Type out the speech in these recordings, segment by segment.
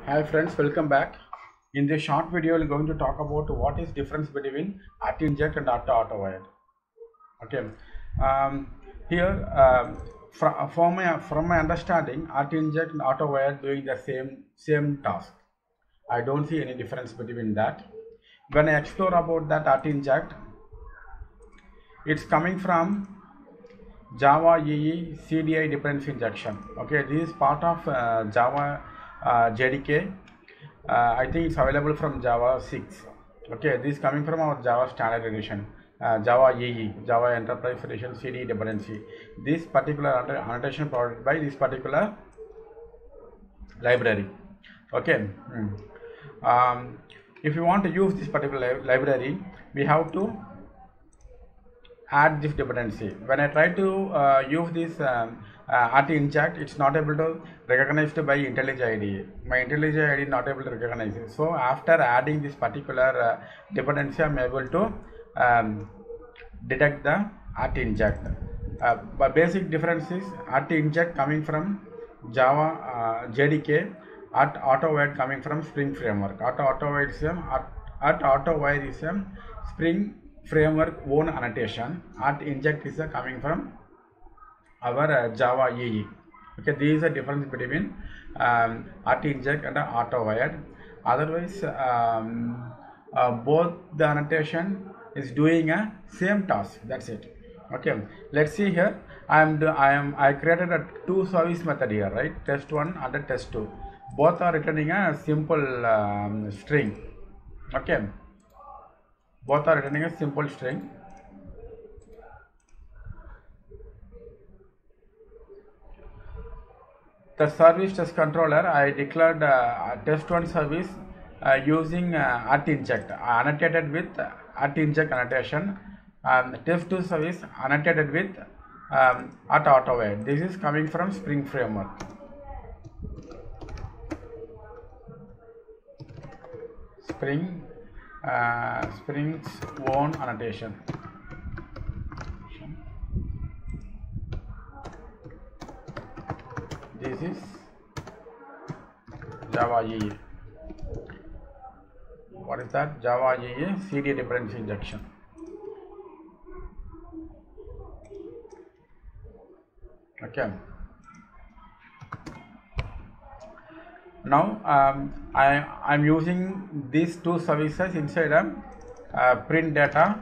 Hi friends, welcome back. In this short video, we're going to talk about what is difference between auto-inject and auto-wired. Okay. Um, Here, from my understanding, auto-inject and auto-wired doing the same task. I don't see any difference between that. When I explore about that auto-inject, it's coming from Java EE CDI dependency injection. Okay, this is part of Java JDK. I think it's available from Java 6. Okay, this is coming from our Java standard edition, Java EE, Java Enterprise Edition CDI dependency. This particular annotation provided by this particular library. Okay. If you want to use this particular library, we have to add this dependency. When I try to use this auto-inject, it's not able to recognized by IntelliJ IDE. My IntelliJ IDE not able to recognize it. So after adding this particular dependency, I'm able to detect the auto-inject. But basic difference is auto-inject coming from Java JDK, auto-wired coming from Spring Framework. Auto-wired is a Spring Framework own annotation. Auto-inject is coming from our Java EE. Okay, this is a difference between auto-inject and auto-wired. Otherwise, both the annotation is doing a same task. That's it. Okay, let's see here. I created a two service method here, right? Test 1 and test 2. Both are returning a simple string. Okay, both are returning a simple string. The service test controller, I declared test 1 service using auto-inject annotated with auto-inject annotation, test 2 service annotated with auto-wired. This is coming from Spring Framework. Spring's own annotation. This is Java EE. What is that? Java EE CD dependency injection. Okay. Now I'm using these two services inside a print data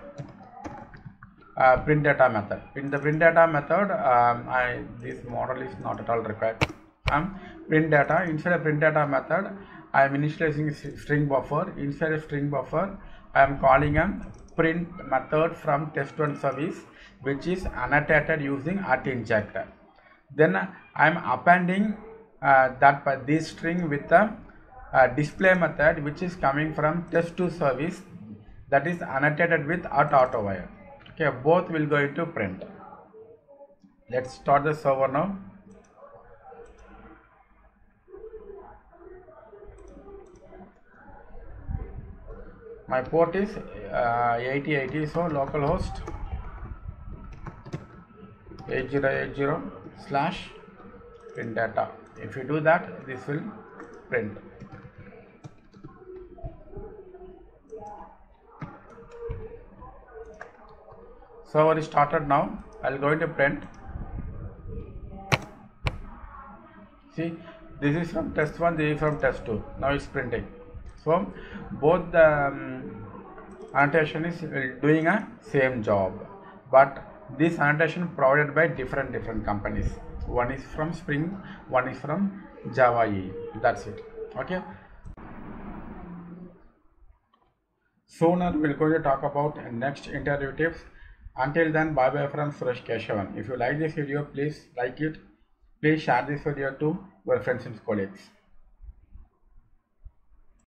method. In the print data method, this model is not at all required. Print data, inside a print data method, I am initializing a string buffer. Inside a string buffer, I am calling a print method from test1 service, which is annotated using auto-inject. Then I am appending this string with the display method, which is coming from test2 service, that is annotated with auto-wired. Okay, both will go into print. Let's start the server now. My port is 8080, so localhost 8080/print data. If you do that, this will print. Server is started now. I'll go into print. See, this is from test 1, this is from test 2. Now it's printing. So both the annotation is doing a same job, but this annotation provided by different companies. One is from Spring, one is from Java EE. That's it. Okay. Sooner we're going to talk about next interview tips. Until then, bye bye from Suresh Keshavan. If you like this video, please like it. Please share this video to your friends and colleagues.